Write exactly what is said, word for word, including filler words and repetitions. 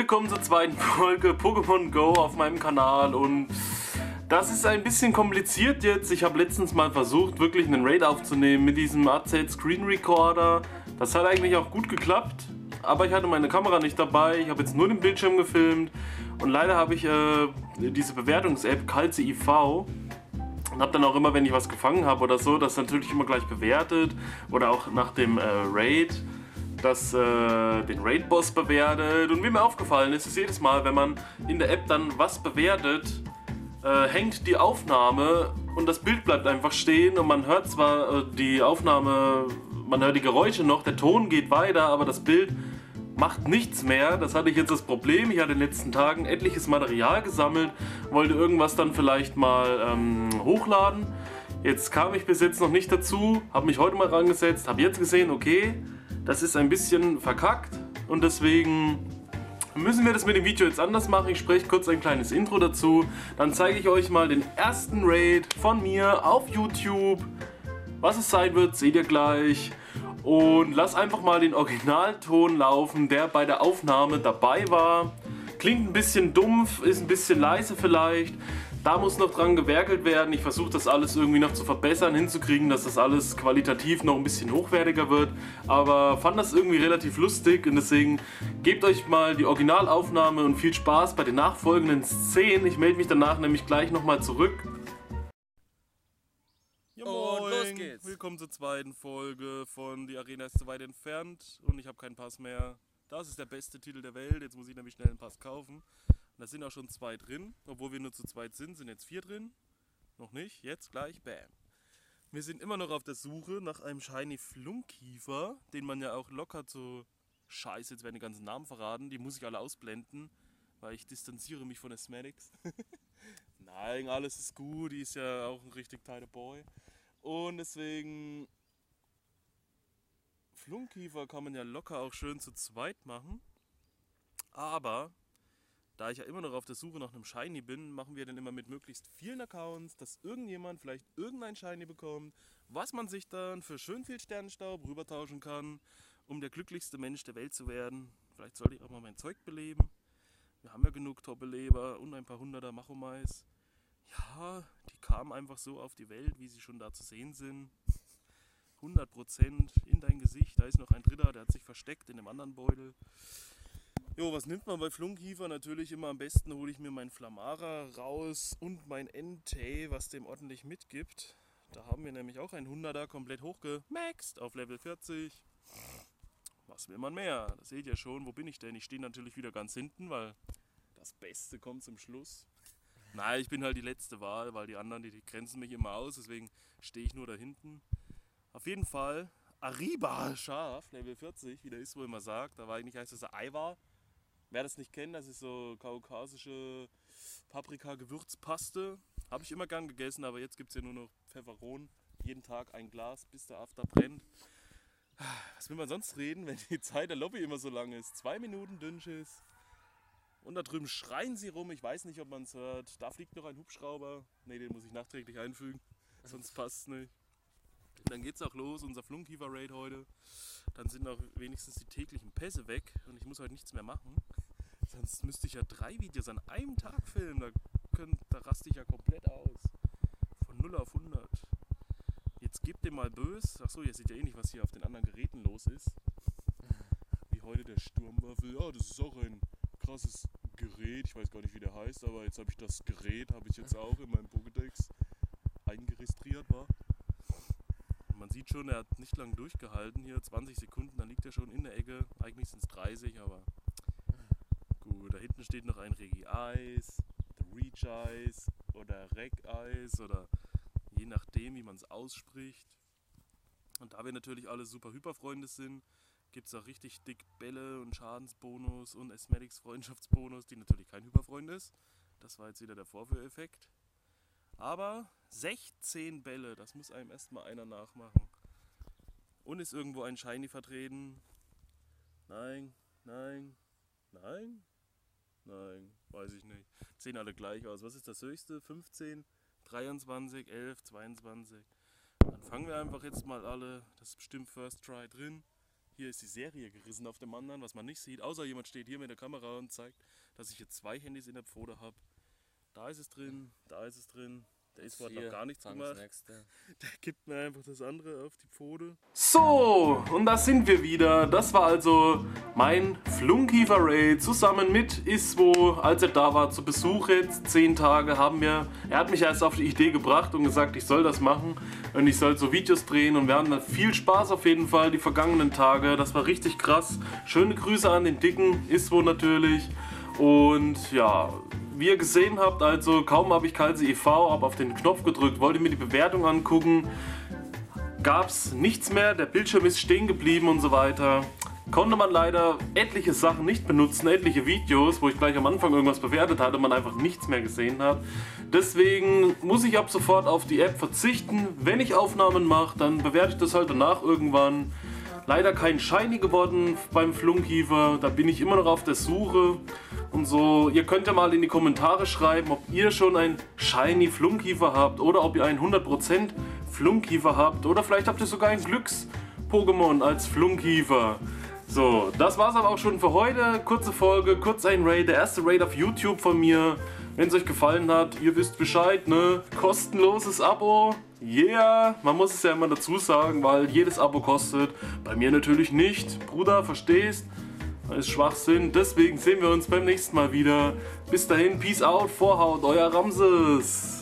Willkommen zur zweiten Folge Pokémon Go auf meinem Kanal und das ist ein bisschen kompliziert jetzt. Ich habe letztens mal versucht, wirklich einen Raid aufzunehmen mit diesem A Z Screen Recorder. Das hat eigentlich auch gut geklappt, aber ich hatte meine Kamera nicht dabei. Ich habe jetzt nur den Bildschirm gefilmt und leider habe ich äh, diese Bewertungs-App Kalze I V und habe dann auch immer, wenn ich was gefangen habe oder so, das natürlich immer gleich bewertet oder auch nach dem äh, Raid. Das, äh, den Raid-Boss bewertet und wie mir aufgefallen ist, ist jedes Mal, wenn man in der App dann was bewertet, äh, hängt die Aufnahme und das Bild bleibt einfach stehen und man hört zwar äh, die Aufnahme, man hört die Geräusche noch, der Ton geht weiter, aber das Bild macht nichts mehr. Das hatte ich jetzt das Problem, ich hatte in den letzten Tagen etliches Material gesammelt, wollte irgendwas dann vielleicht mal ähm, hochladen. Jetzt kam ich bis jetzt noch nicht dazu, habe mich heute mal rangesetzt, habe jetzt gesehen, okay, das ist ein bisschen verkackt und deswegen müssen wir das mit dem Video jetzt anders machen. Ich spreche kurz ein kleines Intro dazu, dann zeige ich euch mal den ersten Raid von mir auf YouTube. Was es sein wird, seht ihr gleich. Und lass einfach mal den Originalton laufen, der bei der Aufnahme dabei war. Klingt ein bisschen dumpf, ist ein bisschen leise vielleicht. Da muss noch dran gewerkelt werden. Ich versuche das alles irgendwie noch zu verbessern, hinzukriegen, dass das alles qualitativ noch ein bisschen hochwertiger wird. Aber fand das irgendwie relativ lustig und deswegen gebt euch mal die Originalaufnahme und viel Spaß bei den nachfolgenden Szenen. Ich melde mich danach nämlich gleich nochmal zurück. Ja, moin. Und los geht's. Willkommen zur zweiten Folge von Die Arena ist zu weit entfernt und ich habe keinen Pass mehr. Das ist der beste Titel der Welt. Jetzt muss ich nämlich schnell einen Pass kaufen. Und da sind auch schon zwei drin, obwohl wir nur zu zweit sind, sind jetzt vier drin. Noch nicht, jetzt gleich, bam. Wir sind immer noch auf der Suche nach einem Shiny Flunkiefer, den man ja auch locker zu... Scheiße, jetzt werden die ganzen Namen verraten, die muss ich alle ausblenden, weil ich distanziere mich von Asmatics. Nein, alles ist gut, die ist ja auch ein richtig tighter Boy. Und deswegen... Flunkiefer kann man ja locker auch schön zu zweit machen, aber... Da ich ja immer noch auf der Suche nach einem Shiny bin, machen wir dann immer mit möglichst vielen Accounts, dass irgendjemand vielleicht irgendein Shiny bekommt, was man sich dann für schön viel Sternenstaub rübertauschen kann, um der glücklichste Mensch der Welt zu werden. Vielleicht sollte ich auch mal mein Zeug beleben. Wir haben ja genug Top-Beleber und ein paar hunderter Machomais. Ja, die kamen einfach so auf die Welt, wie sie schon da zu sehen sind. hundert Prozent in dein Gesicht. Da ist noch ein dritter, der hat sich versteckt in dem anderen Beutel. Jo, was nimmt man bei Flunkiefer? Natürlich immer am besten hole ich mir meinen Flamara raus und mein Entei, was dem ordentlich mitgibt. Da haben wir nämlich auch einen hunderter komplett hochgemaxt auf Level vierzig. Was will man mehr? Das seht ihr schon. Wo bin ich denn? Ich stehe natürlich wieder ganz hinten, weil das Beste kommt zum Schluss. Nein, ich bin halt die letzte Wahl, weil die anderen, die, die grenzen mich immer aus. Deswegen stehe ich nur da hinten. Auf jeden Fall Ariba Schaf, Level vierzig, wie der ist, wo immer sagt. Da war eigentlich heißt das Aiwa. Wer das nicht kennt, das ist so kaukasische Paprika-Gewürzpaste. Habe ich immer gern gegessen, aber jetzt gibt es ja nur noch Pfefferon. Jeden Tag ein Glas, bis der After brennt. Was will man sonst reden, wenn die Zeit der Lobby immer so lang ist? Zwei Minuten Dünnschiss. Und da drüben schreien sie rum. Ich weiß nicht, ob man es hört. Da fliegt noch ein Hubschrauber. Ne, den muss ich nachträglich einfügen. Sonst passt es nicht. Und dann geht's auch los, unser Flunkiefer-Raid heute. Dann sind auch wenigstens die täglichen Pässe weg und ich muss heute nichts mehr machen. Sonst müsste ich ja drei Videos an einem Tag filmen, da, könnt, da raste ich ja komplett aus. Von null auf hundert. Jetzt gebt dem mal bös. Achso, ihr seht ja eh nicht, was hier auf den anderen Geräten los ist. Wie heute der Sturmwaffel. Ja, das ist auch ein krasses Gerät. Ich weiß gar nicht, wie der heißt, aber jetzt habe ich das Gerät, habe ich jetzt auch in meinem Pokédex eingeregistriert, war. Man sieht schon, er hat nicht lange durchgehalten hier, zwanzig Sekunden, dann liegt er schon in der Ecke. Eigentlich sind es dreißig, aber gut. Da hinten steht noch ein Regi-Eis, Reach-Eis oder Reg-Eis oder je nachdem, wie man es ausspricht. Und da wir natürlich alle super Hyperfreunde sind, gibt es auch richtig dick Bälle und Schadensbonus und Asmatics Freundschaftsbonus, die natürlich kein Hyperfreund ist. Das war jetzt wieder der Vorführeffekt. Aber sechzehn Bälle, das muss einem erstmal einer nachmachen. Und ist irgendwo ein Shiny vertreten? Nein, nein, nein, nein, weiß ich nicht. Sehen alle gleich aus. Was ist das höchste? fünfzehn, dreiundzwanzig, elf, zweiundzwanzig. Dann fangen wir einfach jetzt mal alle. Das ist bestimmt First Try drin. Hier ist die Serie gerissen auf dem anderen, was man nicht sieht, außer jemand steht hier mit der Kamera und zeigt, dass ich jetzt zwei Handys in der Pfote habe. Da ist es drin, da ist es drin. Der ist vorhin noch gar nichts gemacht. Der gibt mir einfach das andere auf die Pfote. So, und da sind wir wieder. Das war also mein Flunkiefer Raid zusammen mit Iswo, als er da war zu Besuch jetzt. Zehn Tage haben wir. Er hat mich erst auf die Idee gebracht und gesagt, ich soll das machen und ich soll so Videos drehen. Und wir hatten viel Spaß auf jeden Fall die vergangenen Tage. Das war richtig krass. Schöne Grüße an den Dicken, Iswo natürlich. Und ja, wie ihr gesehen habt, also kaum habe ich Kalsi e V, habe auf den Knopf gedrückt, wollte mir die Bewertung angucken, gab es nichts mehr, der Bildschirm ist stehen geblieben und so weiter. Konnte man leider etliche Sachen nicht benutzen, etliche Videos, wo ich gleich am Anfang irgendwas bewertet hatte, man einfach nichts mehr gesehen hat. Deswegen muss ich ab sofort auf die App verzichten. Wenn ich Aufnahmen mache, dann bewerte ich das halt danach irgendwann. Leider kein Shiny geworden beim Flunkiefer, da bin ich immer noch auf der Suche und so. Ihr könnt ja mal in die Kommentare schreiben, ob ihr schon ein Shiny Flunkiefer habt oder ob ihr einen hundert Prozent Flunkiefer habt oder vielleicht habt ihr sogar ein Glücks-Pokémon als Flunkiefer. So, das war's aber auch schon für heute. Kurze Folge, kurz ein Raid, der erste Raid auf YouTube von mir. Wenn es euch gefallen hat, ihr wisst Bescheid, ne? Kostenloses Abo. Yeah, man muss es ja immer dazu sagen, weil jedes Abo kostet. Bei mir natürlich nicht. Bruder, verstehst? Das ist Schwachsinn. Deswegen sehen wir uns beim nächsten Mal wieder. Bis dahin, Peace out, Vorhaut, euer Ramses.